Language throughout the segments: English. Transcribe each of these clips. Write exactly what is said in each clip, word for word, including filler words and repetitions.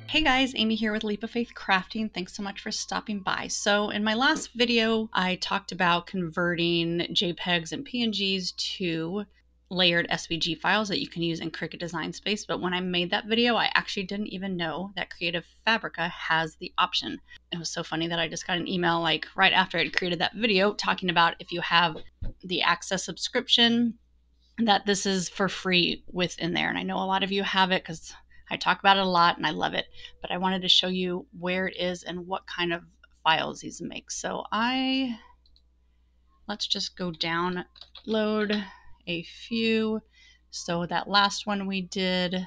Hey guys, Amy here with Leap of Faith Crafting. Thanks so much for stopping by. So in my last video, I talked about converting JPEGs and P N Gs to layered S V G files that you can use in Cricut Design Space. But when I made that video, I actually didn't even know that Creative Fabrica has the option. It was so funny that I just got an email like right after I'd created that video talking about if you have the Access subscription, that this is for free within there. And I know a lot of you have it because I talk about it a lot and I love it, but I wanted to show you where it is and what kind of files these make. So I, let's just go download a few. So that last one we did,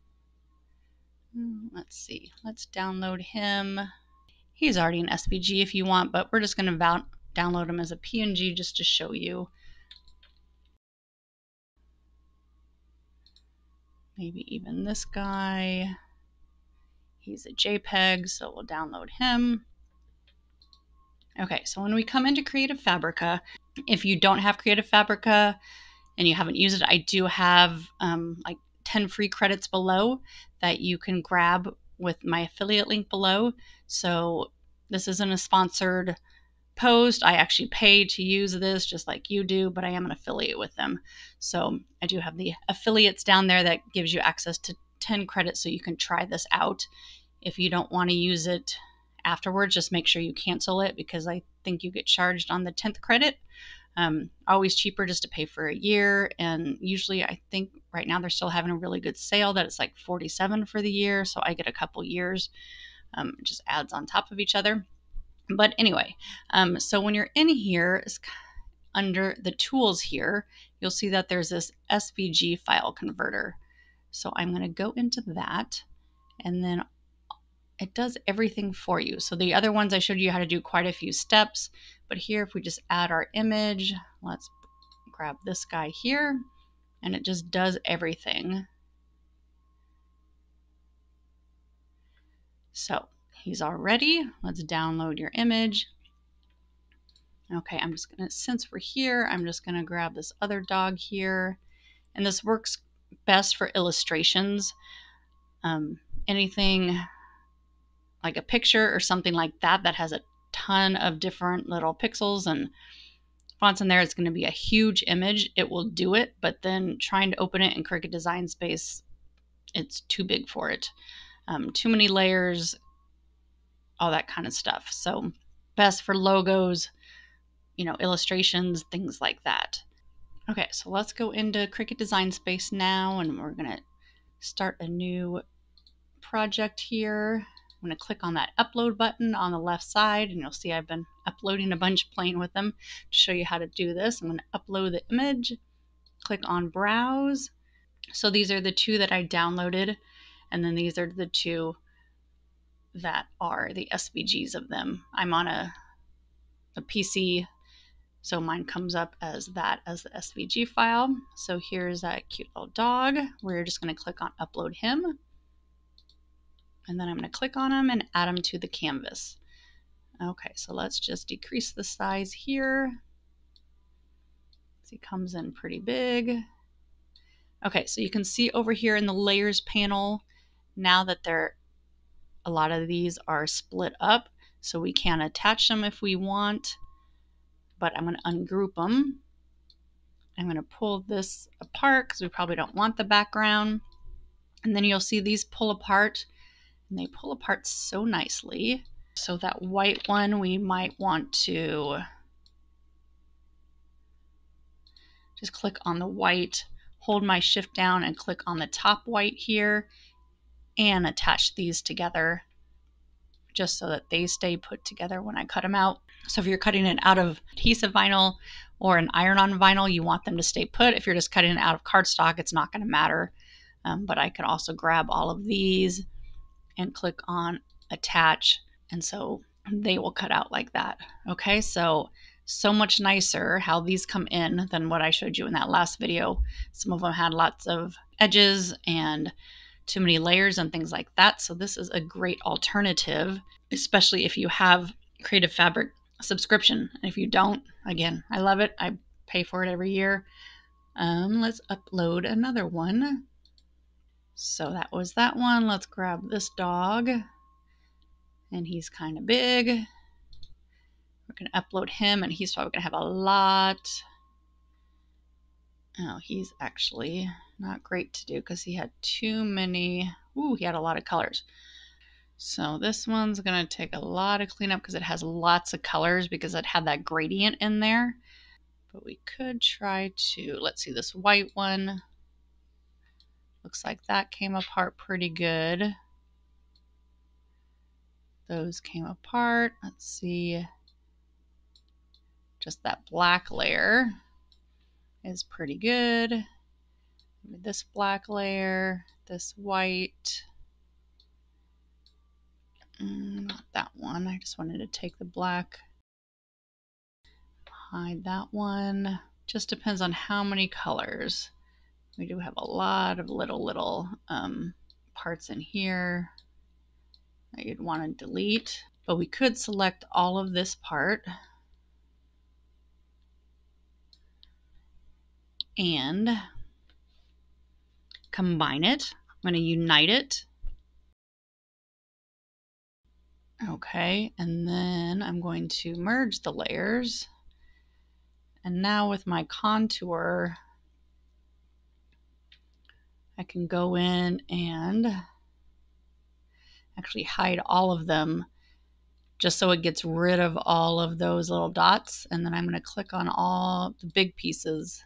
let's see, let's download him. He's already an S V G if you want, but we're just going to download him as a P N G just to show you. Maybe even this guy. He's a JPEG, so we'll download him. Okay, so when we come into Creative Fabrica, if you don't have Creative Fabrica and you haven't used it, I do have um, like ten free credits below that you can grab with my affiliate link below. So this isn't a sponsored post. I actually pay to use this just like you do, but I am an affiliate with them. So I do have the affiliates down there that gives you access to ten credits so you can try this out. If you don't want to use it afterwards, just make sure you cancel it because I think you get charged on the tenth credit. Um, always cheaper just to pay for a year. And usually I think right now they're still having a really good sale that it's like forty-seven for the year. So I get a couple years, um, just adds on top of each other. But anyway, um, so when you're in here, under the tools here, you'll see that there's this S V G file converter. So I'm going to go into that, and then it does everything for you. So the other ones I showed you how to do quite a few steps, but here if we just add our image, let's grab this guy here, and it just does everything. So he's all ready. Let's download your image. Okay, I'm just gonna, since we're here, I'm just gonna grab this other dog here. And this works best for illustrations. Um, anything like a picture or something like that that has a ton of different little pixels and fonts in there, it's gonna be a huge image. It will do it, but then trying to open it in Cricut Design Space, it's too big for it. Um, too many layers, all that kind of stuff. So best for logos, you know, illustrations, things like that. Okay, so let's go into Cricut Design Space now, and we're gonna start a new project here. I'm gonna click on that upload button on the left side, and you'll see I've been uploading a bunch, playing with them to show you how to do this. I'm gonna upload the image, click on browse. So these are the two that I downloaded, and then these are the two that are the S V Gs of them. I'm on a, a P C, so mine comes up as that as the S V G file. So here's that cute little dog. We're just going to click on upload him. And then I'm going to click on him and add him to the canvas. Okay, so let's just decrease the size here. So he comes in pretty big. Okay, so you can see over here in the layers panel, now that they're, a lot of these are split up, so we can attach them if we want. But I'm going to ungroup them. I'm going to pull this apart because we probably don't want the background. And then you'll see these pull apart, and they pull apart so nicely. So that white one, we might want to just click on the white, hold my shift down and click on the top white here and attach these together just so that they stay put together when I cut them out. So if you're cutting it out of adhesive vinyl or an iron-on vinyl, you want them to stay put. If you're just cutting it out of cardstock, it's not going to matter. Um, but I can also grab all of these and click on attach, and so they will cut out like that. Okay, so so much nicer how these come in than what I showed you in that last video. Some of them had lots of edges and too many layers and things like that. So this is a great alternative, especially if you have Creative Fabric subscription. If you don't, again, I love it. I pay for it every year. Um, let's upload another one. So that was that one. Let's grab this dog. And he's kind of big. We're going to upload him, and he's probably going to have a lot. Oh, he's actually not great to do because he had too many. Ooh, he had a lot of colors. So this one's going to take a lot of cleanup because it has lots of colors because it had that gradient in there. But we could try to, let's see, this white one. Looks like that came apart pretty good. Those came apart. Let's see. Just that black layer is pretty good. This black layer, this white. Mm, not that one. I just wanted to take the black. Hide that one. Just depends on how many colors. We do have a lot of little, little um, parts in here that you'd want to delete. But we could select all of this part and combine it. I'm going to unite it. Okay, and then I'm going to merge the layers. And now with my contour, I can go in and actually hide all of them just so it gets rid of all of those little dots. And then I'm going to click on all the big pieces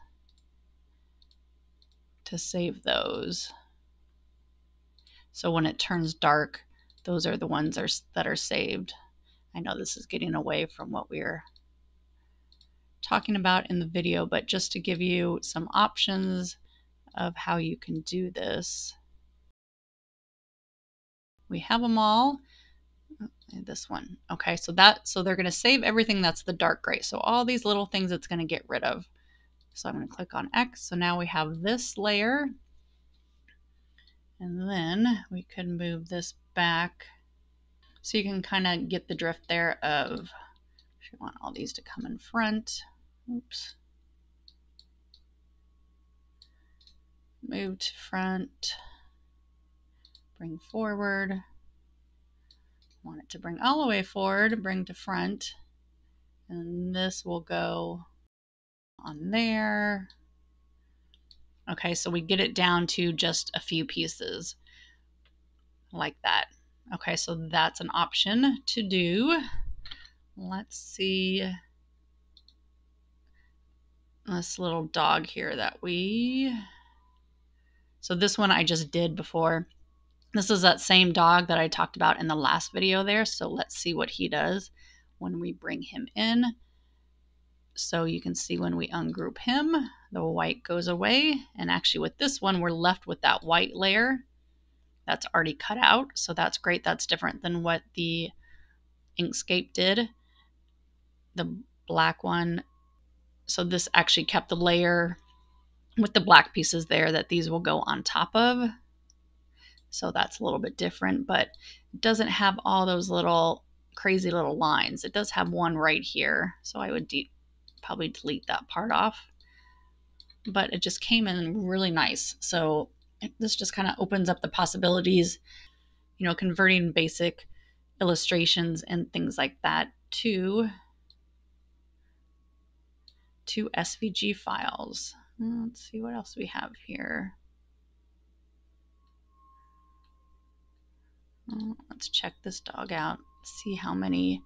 to save those. So when it turns dark, those are the ones are, that are saved. I know this is getting away from what we were talking about in the video, but just to give you some options of how you can do this. We have them all. This one. Okay, so that so they're going to save everything that's the dark gray. So all these little things it's going to get rid of. So I'm going to click on X. So now we have this layer. And then we can move this back. So you can kind of get the drift there of if you want all these to come in front. Oops. Move to front. Bring forward. Want it to bring all the way forward, bring to front. And this will go on there. Okay, so we get it down to just a few pieces like that. Okay, so that's an option to do. Let's see this little dog here that we, so this one I just did before. This is that same dog that I talked about in the last video there. So let's see what he does when we bring him in. So you can see when we ungroup him, the white goes away. And actually with this one, we're left with that white layer that's already cut out. So that's great. That's different than what the Inkscape did. The black one. So this actually kept the layer with the black pieces there that these will go on top of. So that's a little bit different, but it doesn't have all those little crazy little lines. It does have one right here. So I would de probably delete that part off. But it just came in really nice. So it, this just kind of opens up the possibilities, you know, converting basic illustrations and things like that to, to S V G files. Let's see what else we have here. Let's check this dog out, see how many.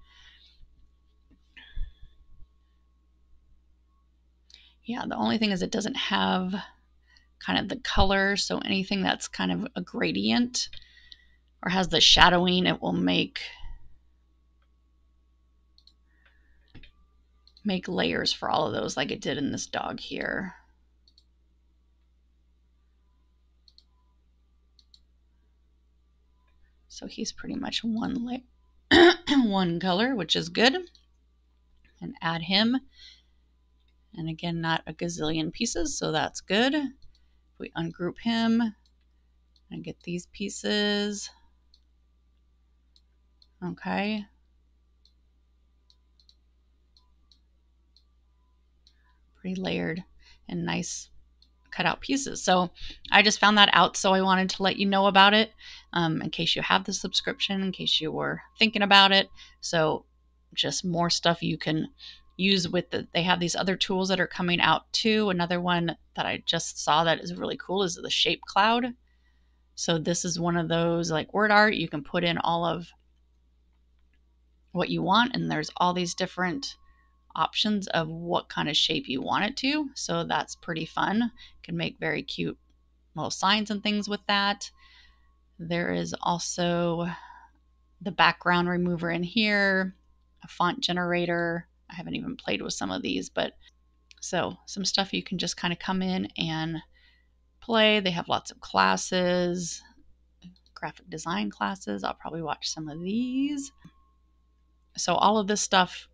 Yeah, the only thing is it doesn't have kind of the color, so anything that's kind of a gradient or has the shadowing, it will make make layers for all of those like it did in this dog here. So he's pretty much one layer, one color, which is good. And add him. And again, not a gazillion pieces, so that's good. If we ungroup him and get these pieces. Okay. Pretty layered and nice cut out pieces. So I just found that out, so I wanted to let you know about it, um, in case you have the subscription, in case you were thinking about it. So just more stuff you can use with the, they have these other tools that are coming out too. Another one that I just saw that is really cool is the shape cloud. So this is one of those like word art. You can put in all of what you want, and there's all these different options of what kind of shape you want it to. So that's pretty fun. You can make very cute little signs and things with that. There is also the background remover in here, a font generator. I haven't even played with some of these, but so some stuff you can just kind of come in and play. They have lots of classes, graphic design classes. I'll probably watch some of these. So all of this stuff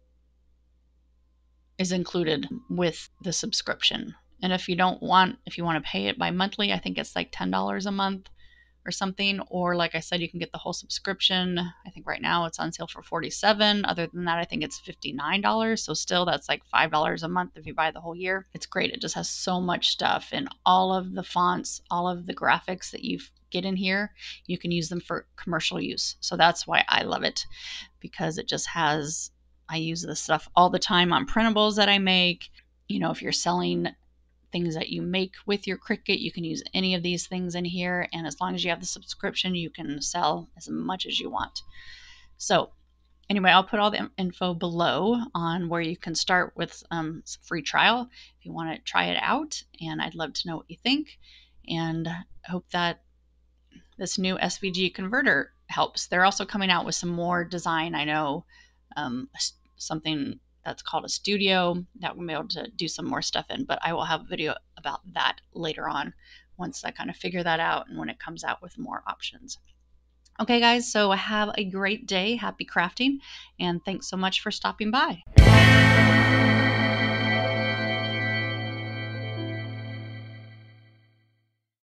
is included with the subscription. And if you don't want, if you want to pay it by monthly, I think it's like ten dollars a month or something. Or like I said, you can get the whole subscription. I think right now it's on sale for forty-seven dollars. Other than that, I think it's fifty-nine dollars. So still, that's like five dollars a month if you buy the whole year. It's great. It just has so much stuff, and all of the fonts, all of the graphics that you get in here, you can use them for commercial use. So that's why I love it, because it just has, I use this stuff all the time on printables that I make. You know, if you're selling things that you make with your Cricut, you can use any of these things in here. And as long as you have the subscription, you can sell as much as you want. So anyway, I'll put all the info below on where you can start with um, some free trial if you want to try it out. And I'd love to know what you think. And I hope that this new S V G converter helps. They're also coming out with some more design. I know um, something that's called a studio that we'll be able to do some more stuff in, but I will have a video about that later on once I kind of figure that out and when it comes out with more options. Okay, guys, so have a great day. Happy crafting, and thanks so much for stopping by.